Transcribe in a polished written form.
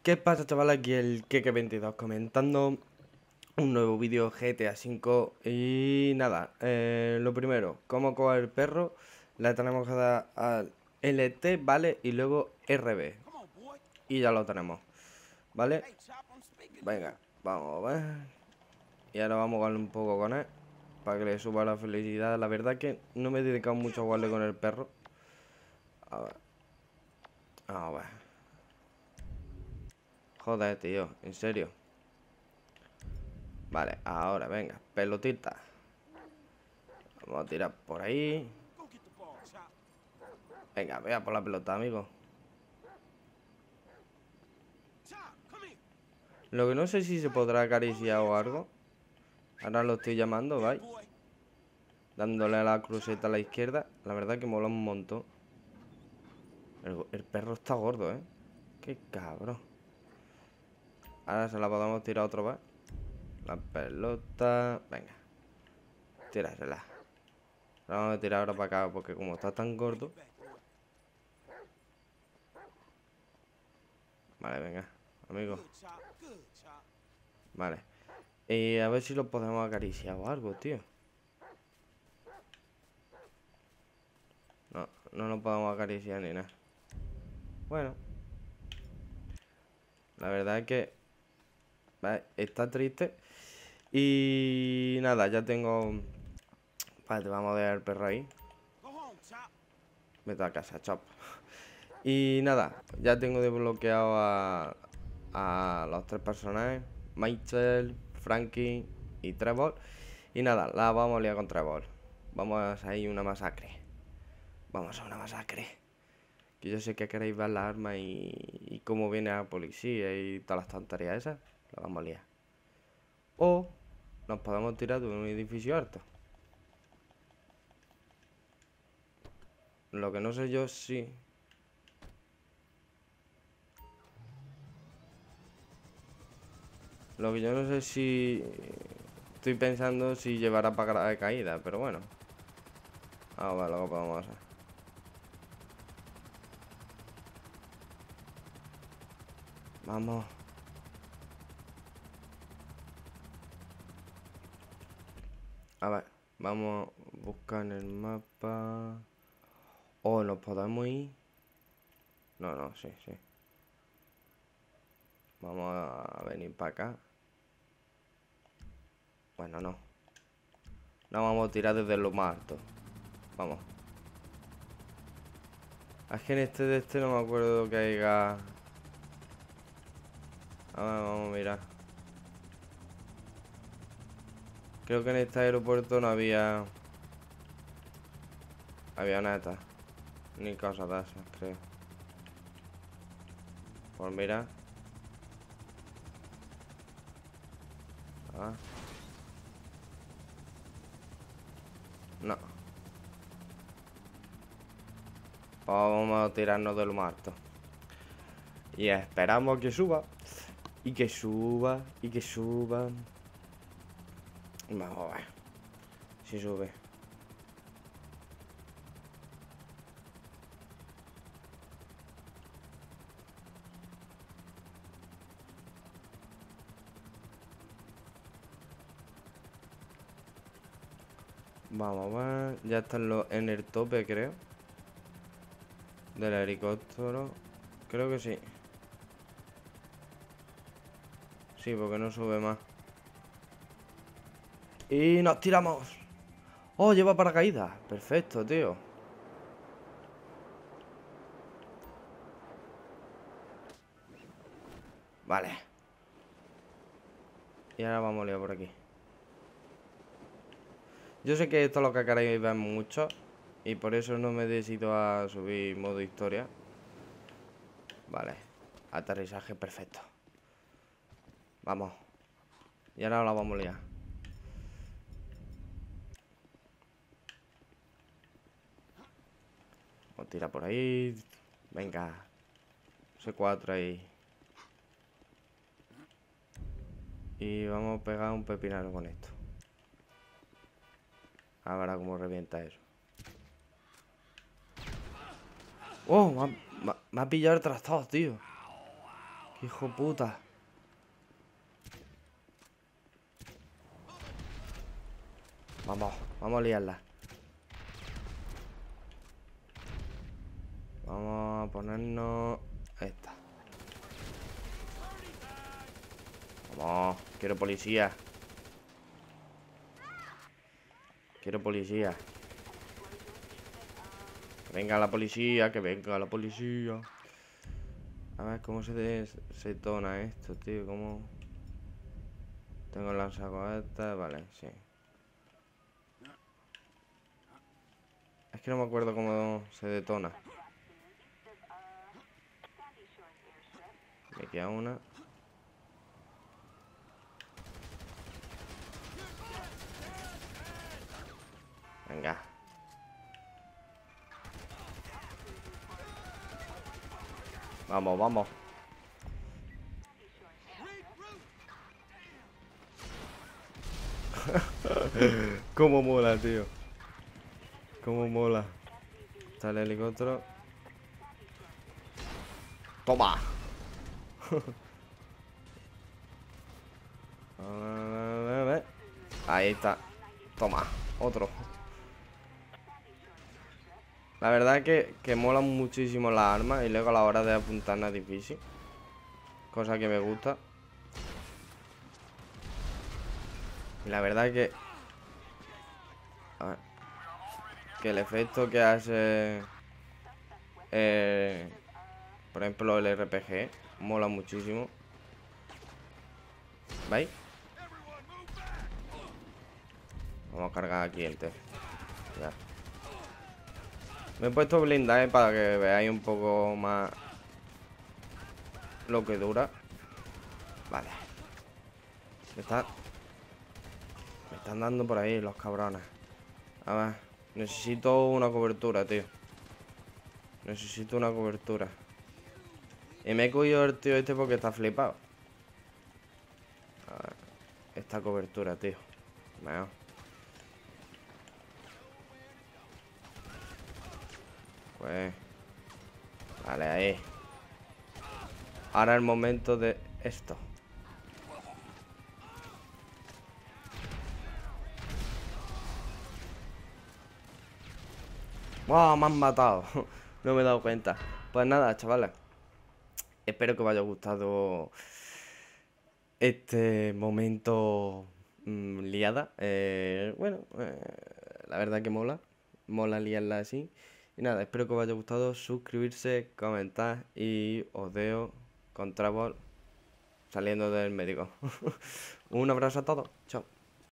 ¿Qué pasa, chaval? Aquí el Keke22 comentando un nuevo vídeo GTA V. Y nada, lo primero, cómo coger el perro. Le tenemos que dar al LT, ¿vale? Y luego RB. Y ya lo tenemos, ¿vale? Venga, vamos a ver. Y ahora vamos a jugar un poco con él, para que le suba la felicidad. La verdad que no me he dedicado mucho a jugarle con el perro. A ver. A ver. Joder, tío, en serio. Vale, ahora, venga, pelotita. Vamos a tirar por ahí. Venga, vea por la pelota, amigo. Lo que no sé si se podrá acariciar o algo. Ahora lo estoy llamando, ¿vais? Dándole a la cruceta a la izquierda. La verdad que mola un montón. El perro está gordo, ¿eh? Qué cabrón. Ahora se la podemos tirar otra vez. La pelota. Venga. Tírasela. La vamos a tirar ahora para acá porque como está tan gordo. Vale, venga, amigo. Vale. Y a ver si lo podemos acariciar o algo, tío. No, no lo podemos acariciar ni nada. Bueno. La verdad es que vale, está triste. Y nada, ya tengo. Vale, vamos a dejar el perro ahí. Vete a casa, chop. Y nada, ya tengo desbloqueado a los tres personajes: Michael, Frankie y Trevor. Y nada, la vamos a liar con Trevor. Vamos a hacer una masacre. Vamos a una masacre. Que yo sé que queréis ver las armas y cómo viene la policía y todas las tonterías esas. La vamos a liar. O nos podemos tirar de un edificio alto. Lo que no sé yo si... Lo que yo no sé si... Estoy pensando si llevará para de caída, pero bueno. Ah, vale, lo que podemos hacer. Vamos. A ver, vamos a buscar en el mapa. Oh, ¿nos podemos ir? No, no, sí, sí. Vamos a venir para acá. Bueno, no. No vamos a tirar desde lo más alto. Vamos. Es que en este de este no me acuerdo que haya... A ver, vamos a mirar. Creo que en este aeropuerto no había... avionetas. Ni cosas de esas, creo. Pues mira. Ah. No. Pues vamos a tirarnos de lo más alto. Y esperamos que suba. Y que suba. Y que suba. Vamos a ver. Si sube. Vamos a ver. Ya están en el tope, creo. Del helicóptero. Creo que sí. Sí, porque no sube más. Y nos tiramos. Oh, lleva paracaídas. Perfecto, tío. Vale. Y ahora vamos a liar por aquí. Yo sé que esto es lo que queréis ver mucho. Y por eso no me he decidido a subir modo historia. Vale. Aterrizaje perfecto. Vamos. Y ahora la vamos a liar. Vamos a tirar por ahí. Venga. C4 ahí. Y vamos a pegar un pepinero con esto. A ver cómo revienta eso. Oh, me ha pillado el trastado, tío. ¡Qué hijo puta! Vamos a liarla. Vamos a ponernos esta. Vamos, quiero policía. Quiero policía. Que venga la policía, que venga la policía. A ver cómo se detona esto, tío. ¿Cómo? Tengo el lanzacohetes, vale, sí. Es que no me acuerdo cómo se detona. Me queda una. Venga. Vamos, vamos. Cómo mola, tío. Cómo mola. Está el helicóptero. Toma. Ahí está. Toma. Otro. La verdad que mola muchísimo las armas. Y luego a la hora de apuntar no es difícil. Cosa que me gusta. Y la verdad que... A ver, que el efecto que hace... por ejemplo el RPG mola muchísimo. ¿Veis? Vamos a cargar aquí el test. Ya. Me he puesto blindaje para que veáis un poco más lo que dura. Vale. Me están dando por ahí los cabrones. A ver, necesito una cobertura, tío. Necesito una cobertura. Y me he cogido el tío este porque está flipado. A ver, esta cobertura, tío. Mejor. Pues... Vale, ahí. Ahora es el momento de esto. ¡Wow! Me han matado. No me he dado cuenta. Pues nada, chavales. Espero que os haya gustado este momento liada. Bueno, la verdad que mola. Mola liarla así. Y nada, espero que os haya gustado. Suscribirse, comentar y os dejo con Trevor saliendo del médico. Un abrazo a todos. Chao.